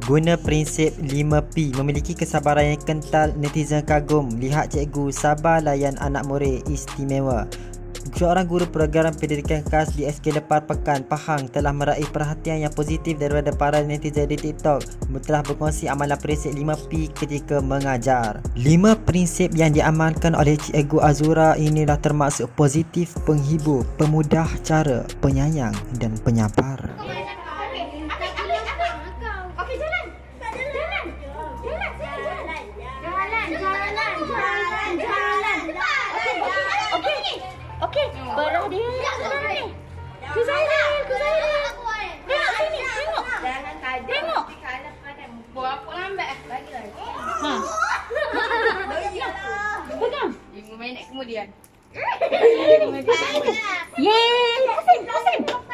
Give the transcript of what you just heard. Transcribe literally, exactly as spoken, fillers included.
Guna prinsip lima P, memiliki kesabaran yang kental, netizen kagum. Lihat cikgu, sabar layan anak murid istimewa. Seorang guru program pendidikan khas di S K Lepar Pekan, Pahang telah meraih perhatian yang positif daripada para netizen di TikTok. Telah berkongsi amalan prinsip lima P ketika mengajar. lima prinsip yang diamalkan oleh Cikgu Azura inilah termasuk positif, penghibur, pemudah cara, penyayang dan penyabar. Okey, barang dia sekarang ni. Kuzairil, Kuzairil. Tengok sini, tengok. Jangan kaget. Tengok. Kalau padan buat apa lambat lagi lagi. Ha. Pegang. lima minit kemudian. Yeay, Hasim, Hasim.